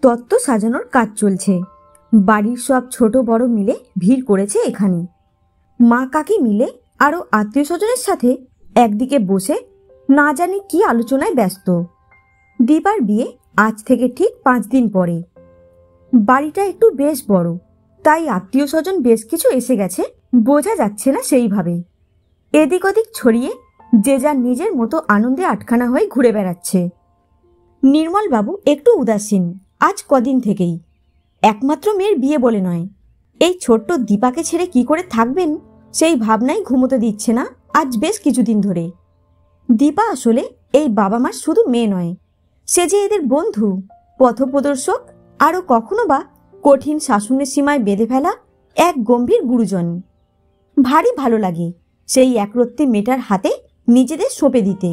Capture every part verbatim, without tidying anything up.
তত্ত্ব সাজানোর কাজ চলছে। বাড়ির সব ছোট বড় মিলে ভিড় করেছে এখানে। মা কাকি মিলে আরও আত্মীয় স্বজনের সাথে একদিকে বসে না জানি কি আলোচনায় ব্যস্ত। দীপার বিয়ে আজ থেকে ঠিক পাঁচ দিন পরে। বাড়িটা একটু বেশ বড়, তাই আত্মীয় স্বজন বেশ কিছু এসে গেছে, বোঝা যাচ্ছে না সেইভাবে। এদিক ওদিক ছড়িয়ে যে যার নিজের মতো আনন্দে আটখানা হয়ে ঘুরে বেড়াচ্ছে। নির্মলবাবু একটু উদাসীন আজ কদিন থেকেই। একমাত্র মেয়ের বিয়ে বলে নয়, এই ছোট্ট দীপাকে ছেড়ে কি করে থাকবেন সেই ভাবনাই ঘুমোতে দিচ্ছে না আজ বেশ কিছুদিন ধরে। দীপা আসলে এই বাবা মার শুধু মেয়ে নয়, সে যে এদের বন্ধু, পথপ্রদর্শক, আরও কখনো বা কঠিন শাসনের সীমায় বেঁধে ফেলা এক গম্ভীর গুরুজন। ভারী ভালো লাগে সেই একরত্তি মেয়েটার হাতে নিজেদের সঁপে দিতে।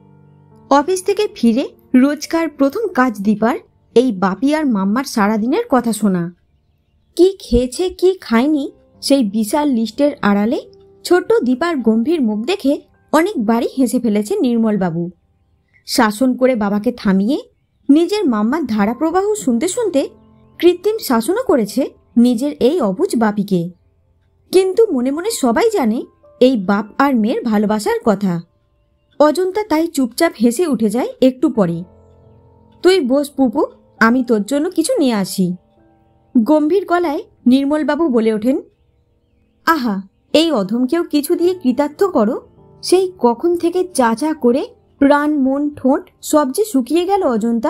অফিস থেকে ফিরে রোজকার প্রথম কাজ দীপার এই বাপি আর মাম্মার সারাদিনের কথা শোনা। কি খেয়েছে কি খায়নি সেই বিশাল লিস্টের আড়ালে ছোট্ট দীপার গম্ভীর মুখ দেখে অনেকবারই হেসে ফেলেছে নির্মলবাবু। শাসন করে বাবাকে থামিয়ে নিজের মাম্মার ধারাপ্রবাহ শুনতে শুনতে কৃত্রিম শাসনও করেছে নিজের এই অবুঝ বাপিকে। কিন্তু মনে মনে সবাই জানে এই বাপ আর মেয়ের ভালোবাসার কথা। অজন্তা তাই চুপচাপ হেসে উঠে যায় একটু পরে। তুই বস পুপু, আমি তোর জন্য কিছু নিয়ে আসি। গম্ভীর গলায় নির্মলবাবু বলে ওঠেন, আহা, এই অধমকেও কিছু দিয়ে কৃতার্থ করো। সেই কখন থেকে চা চা করে প্রাণ মন ঠোঁট সব যে শুকিয়ে গেল অজন্তা।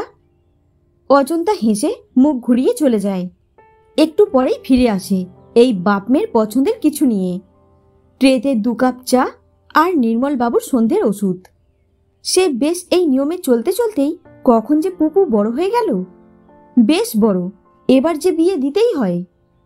অজন্তা হেসে মুখ ঘুরিয়ে চলে যায়। একটু পরেই ফিরে আসে এই বাপ মেয়ের পছন্দের কিছু নিয়ে। ট্রেতে দু কাপ চা আর নির্মলবাবুর সন্ধ্যের ওষুধ। সে বেশ এই নিয়মে চলতে চলতেই কখন যে পুপু বড় হয়ে গেল, বেশ বড়, এবার যে বিয়ে দিতেই হয়।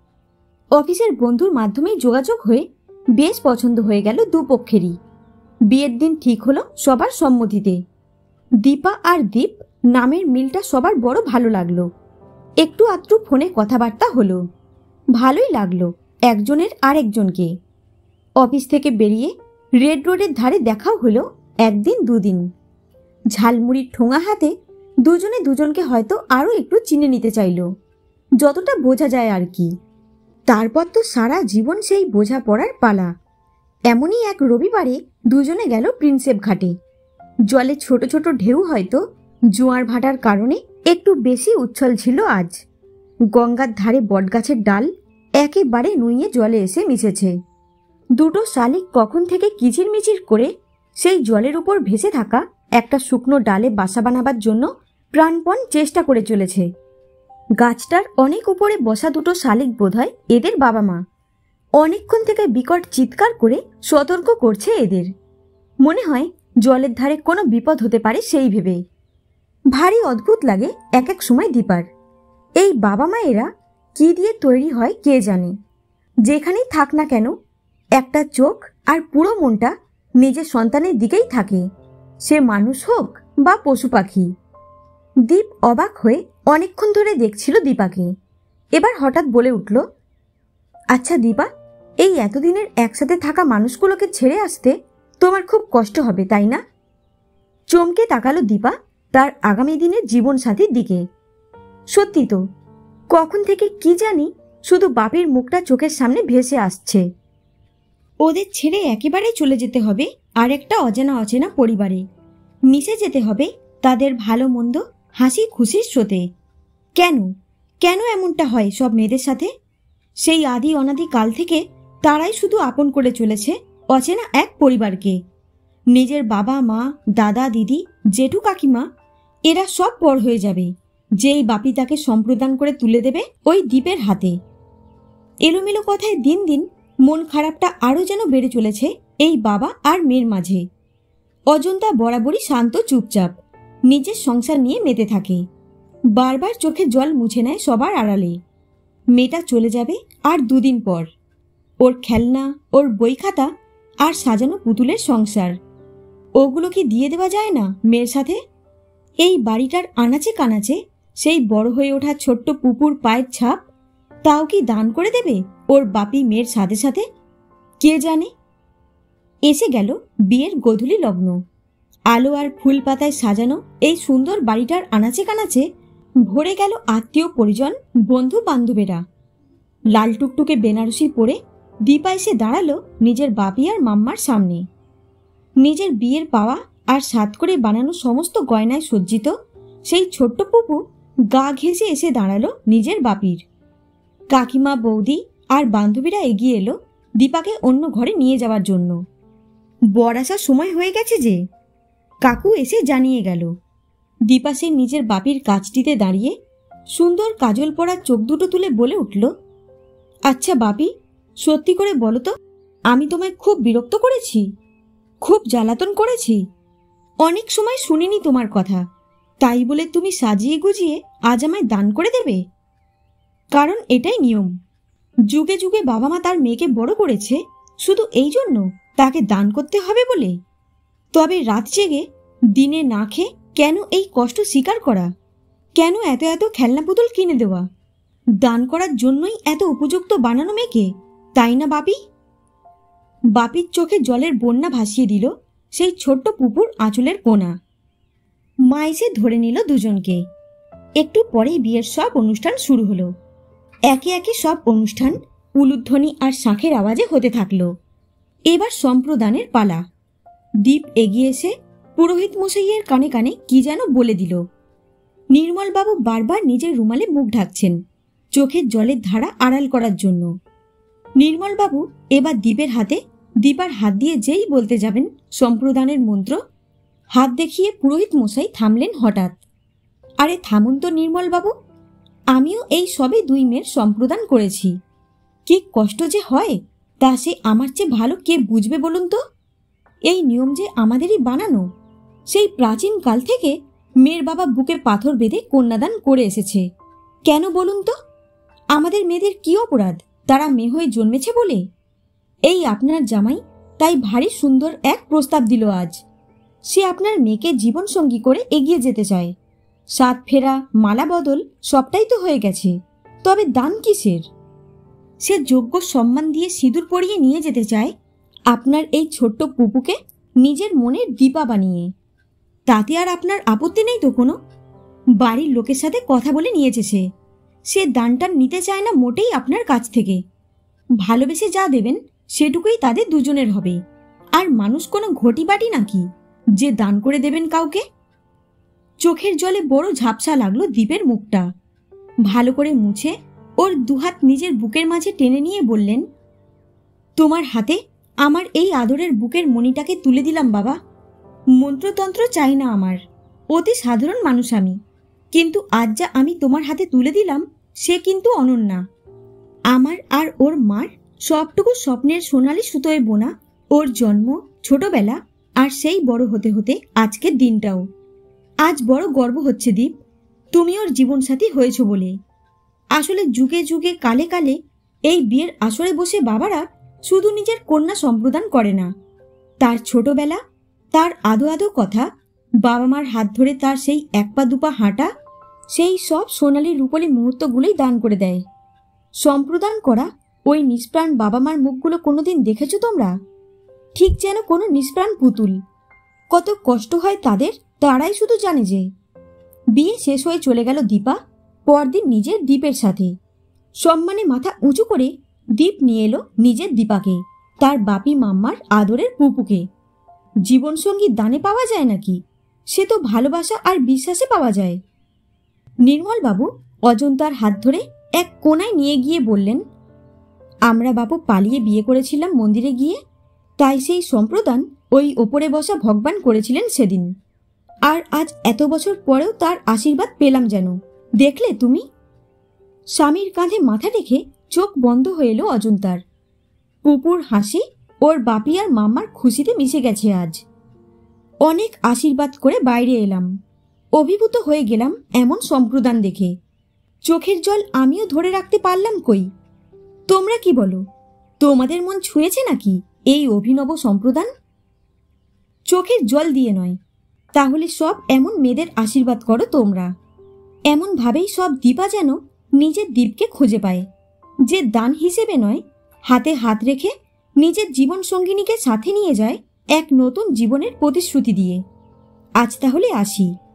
অফিসের বন্ধুর মাধ্যমেই যোগাযোগ হয়ে বেশ পছন্দ হয়ে গেল দুপক্ষেরই। বিয়ের দিন ঠিক হলো সবার সম্মতিতে। দীপা আর দীপ নামের মিলটা সবার বড় ভালো লাগলো। একটু আধটু ফোনে কথাবার্তা হলো, ভালোই লাগলো একজনের আরেকজনকে। অফিস থেকে বেরিয়ে রেড রোডের ধারে দেখাও হলো একদিন দুদিন। ঝালমুড়ির ঠোঙা হাতে দুজনে দুজনকে হয়তো আরও একটু চিনে নিতে চাইল, যতটা বোঝা যায় আর কি। তারপর তো সারা জীবন সেই বোঝা পড়ার পালা। এমনই এক রবিবারে দুজনে গেল প্রিন্সেপ ঘাটে। জলে ছোট ছোট ঢেউ হয়তো জোয়ার ভাটার কারণে একটু বেশি উচ্ছল ছিল আজ। গঙ্গার ধারে বটগাছের ডাল একেবারে নুইয়ে জলে এসে মিশেছে। দুটো শালিক কখন থেকে কিচিরমিচির করে সেই জলের উপর ভেসে থাকা একটা শুকনো ডালে বাসা বানাবার জন্য প্রাণপণ চেষ্টা করে চলেছে। গাছটার অনেক উপরে বসা দুটো শালিক বোধহয় এদের বাবা মা। অনেকক্ষণ থেকে বিকট চিৎকার করে সতর্ক করছে এদের। মনে হয় জলের ধারে কোনো বিপদ হতে পারে সেই ভেবে। ভারী অদ্ভুত লাগে এক এক সময় দীপার। এই বাবা মায়েরা কি দিয়ে তৈরি হয় কে জানে। যেখানেই থাক না কেন একটা চোখ আর পুরো মনটা নিজের সন্তানের দিকেই থাকে, সে মানুষ হোক বা পশু পাখি। দীপ অবাক হয়ে অনেকক্ষণ ধরে দেখছিল দীপাকে। এবার হঠাৎ বলে উঠল, আচ্ছা দীপা, এই এতদিনের একসাথে থাকা মানুষগুলোকে ছেড়ে আসতে তোমার খুব কষ্ট হবে তাই না? চমকে তাকালো দীপা তার আগামী দিনের জীবনসাথীর দিকে। সত্যি তো, কখন থেকে কি জানি শুধু বাপের মুখটা চোখের সামনে ভেসে আসছে। ওদের ছেড়ে একেবারে চলে যেতে হবে আর একটা অজানা অচেনা পরিবারে, মিশে যেতে হবে তাদের ভালো মন্দ হাসি খুশির স্রোতে। কেন কেন এমনটা হয় সব মেয়েদের সাথে? সেই আদি অনাদি কাল থেকে তারাই শুধু আপন করে চলেছে অচেনা এক পরিবারকে। নিজের বাবা মা, দাদা দিদি, জেঠু কাকিমা এরা সব পর হয়ে যাবে যেই বাপি তাকে সম্প্রদান করে তুলে দেবে ওই দ্বীপের হাতে। এলোমেলো কথায় দিন দিন মন খারাপটা আরও যেন বেড়ে চলেছে এই বাবা আর মেয়ের মাঝে। অজন্তা বরাবরই শান্ত চুপচাপ নিজের সংসার নিয়ে মেতে থাকে। বারবার চোখে জল মুছে নেয় সবার আড়ালে। মেয়েটা চলে যাবে আর দুদিন পর। ওর খেলনা, ওর বই খাতা আর সাজানো পুতুলের সংসার, ওগুলো কি দিয়ে দেওয়া যায় না মেয়ের সাথে? এই বাড়িটার আনাচে কানাচে সেই বড় হয়ে ওঠা ছোট্ট পুপুর পায়ের ছাপ, তাও কি দান করে দেবে ওর বাপি মেয়ের সাথে সাথে? কে জানে। এসে গেল বিয়ের গোধূলি লগ্ন। আলো আর ফুল পাতায় সাজানো এই সুন্দর বাড়িটার আনাচে কানাচে ভরে গেল আত্মীয় পরিজন, বন্ধু বান্ধবেরা। লাল টুকটুকে বেনারসি পরে দীপা এসে দাঁড়ালো নিজের বাপি আর মাম্মার সামনে। নিজের বিয়ের পাওয়া আর সাত করে বানানো সমস্ত গয়নায় সজ্জিত সেই ছোট্ট পুপু গা ঘেঁষে এসে দাঁড়ালো নিজের বাপির। কাকিমা, বৌদি আর বান্ধবীরা এগিয়ে এলো দীপাকে অন্য ঘরে নিয়ে যাওয়ার জন্য। বর আসার সময় হয়ে গেছে যে, কাকু এসে জানিয়ে গেল। দীপা সে নিজের বাপির কাজটিতে দাঁড়িয়ে সুন্দর কাজল পরা চোখ দুটো তুলে বলে উঠল, আচ্ছা বাপি, সত্যি করে বলো তো, আমি তোমায় খুব বিরক্ত করেছি? খুব জ্বালাতন করেছি? অনেক সময় শুনিনি তোমার কথা, তাই বলে তুমি সাজিয়ে গুজিয়ে আজ আমায় দান করে দেবে? কারণ এটাই নিয়ম। যুগে যুগে বাবা মা তার মেয়েকে বড় করেছে শুধু এই জন্য তাকে দান করতে হবে বলে। তবে রাত জেগে দিনে না খেয়ে কেন এই কষ্ট স্বীকার করা? কেন এত এত খেলনা পুতুল কিনে দেওয়া? দান করার জন্যই এত উপযুক্ত বানানো মেয়েকে, তাই না বাপি? বাপির চোখে জলের বন্যা ভাসিয়ে দিল সেই ছোট্ট পুপুর আঁচলের কোনা। মা এসে ধরে নিল দুজনকে। একটু পরেই বিয়ের সব অনুষ্ঠান শুরু হলো। একে একে সব অনুষ্ঠান উলুধ্বনি আর শাঁখের আওয়াজে হতে থাকলো। এবার সম্প্রদানের পালা। দীপ এগিয়ে এসে পুরোহিত মশাইয়ের কানে কানে কি যেন বলে দিল। নির্মলবাবু বারবার নিজের রুমালে মুখ ঢাকছেন চোখের জলের ধারা আড়াল করার জন্য। নির্মলবাবু এবার দীপের হাতে দীপার হাত দিয়ে যেই বলতে যাবেন সম্প্রদানের মন্ত্র, হাত দেখিয়ে পুরোহিত মশাই থামলেন হঠাৎ। আরে থামুন তো নির্মলবাবু, আমিও এই সবে দুই মেয়ের সম্প্রদান করেছি। কি কষ্ট যে হয় তা সে আমার চেয়ে ভালো কে বুঝবে বলুন তো? এই নিয়ম যে আমাদেরই বানানো। সেই প্রাচীন কাল থেকে মেয়ের বাবা বুকে পাথর বেঁধে কন্যাদান করে এসেছে। কেন বলুন তো? আমাদের মেয়েদের কি অপরাধ তারা মেয়ে হয়ে জন্মেছে বলে? এই আপনার জামাই তাই ভারী সুন্দর এক প্রস্তাব দিল আজ। সে আপনার মেয়েকে জীবনসঙ্গী করে এগিয়ে যেতে চায়। সাত ফেরা, মালা বদল সবটাই তো হয়ে গেছে, তবে দান কিসের? সে যোগ্য সম্মান দিয়ে সিঁদুর পরিয়ে নিয়ে যেতে চায় আপনার এই ছোট্ট পুপুকে নিজের মনের দীপা বানিয়ে। তাতে আর আপনার আপত্তি নেই তো কোনো? বাড়ির লোকের সাথে কথা বলে নিয়েছে সে। সে দানটা নিতে চায় না মোটেই আপনার কাছ থেকে। ভালোবেসে যা দেবেন সেটুকুই তাদের দুজনের হবে। আর মানুষ কোনো ঘটি বাটি নাকি যে দান করে দেবেন কাউকে? চোখের জলে বড় ঝাপসা লাগলো দীপের মুখটা। ভালো করে মুছে ওর দুহাত নিজের বুকের মাঝে টেনে নিয়ে বললেন, তোমার হাতে আমার এই আদরের বুকের মণিটাকে তুলে দিলাম বাবা। মন্ত্রতন্ত্র চাই না আমার, অতি সাধারণ মানুষ আমি, কিন্তু আজ যা আমি তোমার হাতে তুলে দিলাম সে কিন্তু অনন্যা। আমার আর ওর মার সবটুকু স্বপ্নের সোনালি সুতোয় বোনা ওর জন্ম, ছোটবেলা আর সেই বড় হতে হতে আজকের দিনটাও। আজ বড় গর্ব হচ্ছে দীপ, তুমি ওর জীবনসাথী হয়েছ বলে। আসলে যুগে যুগে কালে কালে এই বিয়ের আসরে বসে বাবারা শুধু নিজের কন্যা সম্প্রদান করে না, তার ছোটবেলা, তার আদো আদো কথা, বাবা মার হাত ধরে তার সেই এক পা দুপা হাঁটা, সেই সব সোনালি রূপলি মুহূর্তগুলোই দান করে দেয়। সম্প্রদান করা ওই নিষ্প্রাণ বাবা মার মুখগুলো কোনোদিন দেখেছো তোমরা? ঠিক যেন কোনো নিষ্প্রাণ পুতুল। কত কষ্ট হয় তাদের তারাই শুধু জানে। যে বিয়ে শেষ হয়ে চলে গেল দীপা পরদিন নিজের দীপের সাথে। সম্মানে মাথা উঁচু করে দীপ নিয়ে এলো নিজের দীপাকে, তার বাপি মাম্মার আদরের পুপুকে। জীবনসঙ্গী দানে পাওয়া যায় নাকি? সে তো ভালোবাসা আর বিশ্বাসে পাওয়া যায়। নির্মলবাবু অজন্তার হাত ধরে এক কোনায় নিয়ে গিয়ে বললেন, আমরা বাপু পালিয়ে বিয়ে করেছিলাম মন্দিরে গিয়ে, তাই সেই সম্প্রদান ওই ওপরে বসা ভগবান করেছিলেন সেদিন। আর আজ এত বছর পরেও তার আশীর্বাদ পেলাম যেন। দেখলে তুমি? স্বামীর কাঁধে মাথা রেখে চোখ বন্ধ হয়ে এলো অজন্তার। পুপুর হাসি ওর বাপি আর মাম্মার খুশিতে মিশে গেছে আজ। অনেক আশীর্বাদ করে বাইরে এলাম। অভিভূত হয়ে গেলাম এমন সম্প্রদান দেখে। চোখের জল আমিও ধরে রাখতে পারলাম কই? তোমরা কি বলো? তোমাদের মন ছুঁয়েছে নাকি এই অভিনব সম্প্রদান? চোখের জল দিয়ে নয়, তাহলে সব এমন মেয়েদের আশীর্বাদ করো তোমরা। এমন ভাবেই সব দীপা যেন নিজের দীপকে খুঁজে পায়, যে দান হিসেবে নয়, হাতে হাত রেখে নিজের জীবন সঙ্গিনীকে সাথে নিয়ে যায় এক নতুন জীবনের প্রতিশ্রুতি দিয়ে। আজ তাহলে আসি।